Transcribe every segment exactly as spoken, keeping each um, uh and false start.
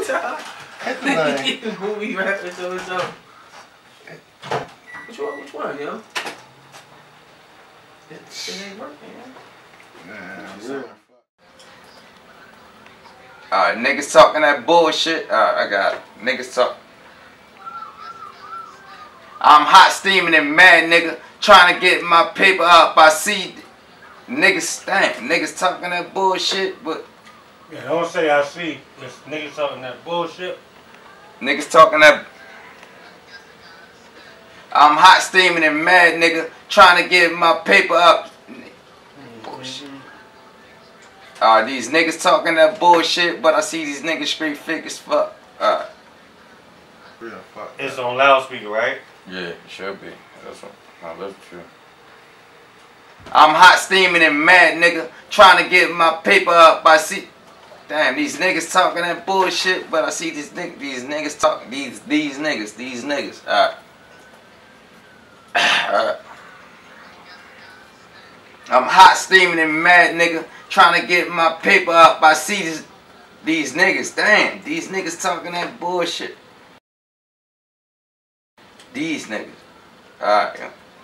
time. It's movie rapping so and so. Which one? Which one, yo? It, it ain't working, yo. Nah, Alright, niggas talking that bullshit. Alright, I got it. Niggas talk. I'm hot steaming and mad, nigga. Trying to get my paper up. I see niggas stank. Niggas talking that bullshit, but. Yeah, don't say I see. Just niggas talking that bullshit. Niggas talking that. I'm hot steaming and mad, nigga. Trying to get my paper up. Bullshit. Uh, these niggas talking that bullshit, but I see these niggas straight fake as fuck. Uh, yeah, fuck. It's on loudspeaker, right? Yeah, it should be. That's what. No, that's true. I'm hot steaming and mad, nigga. Trying to get my paper up. I see. Damn, these niggas talking that bullshit, but I see these niggas. These niggas talking. These these niggas. These niggas. Alright. Alright. I'm hot steaming and mad, nigga. Trying to get my paper up. I see this, these niggas. Damn, these niggas talking that bullshit. These niggas. Alright.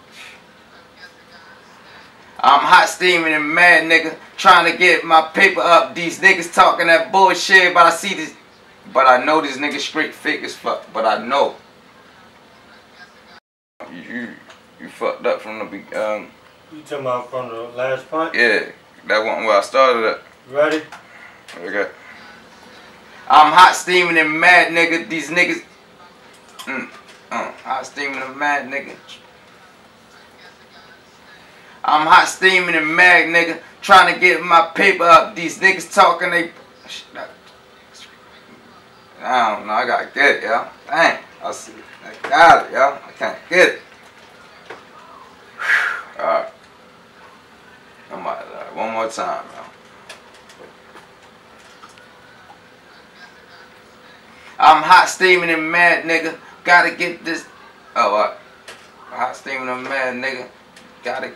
I'm hot steaming and mad, nigga. Trying to get my paper up. These niggas talking that bullshit, but I see this. But I know these niggas straight fake as fuck. But I know. You, you, you fucked up from the beginning. Um, You talking about from the last punch? yeah. That one where I started at. Ready? Okay. I'm hot steaming and mad, nigga. These niggas. Mm, uh, hot steaming and mad, nigga. I'm hot steaming and mad, nigga. Trying to get my paper up. These niggas talking, they. I don't know. I gotta get it, yo. Dang. I see. I got it, yo. I can't get it. Alright. I'm out of that. One more time, yo. I'm hot steaming and mad, nigga. Gotta get this. Oh, what? Hot steaming and mad, nigga. Gotta.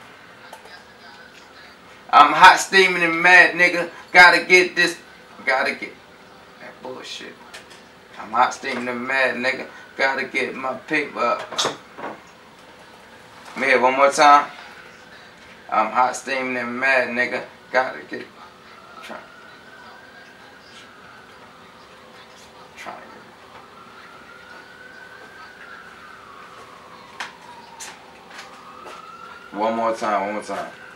I'm hot steaming and mad, nigga. Gotta get this. Gotta get that bullshit. I'm hot steaming and mad, nigga. Gotta get my paper up. Me here one more time. I'm hot steaming and mad, nigga. Gotta get. Trying. Trying to get. One more time, one more time.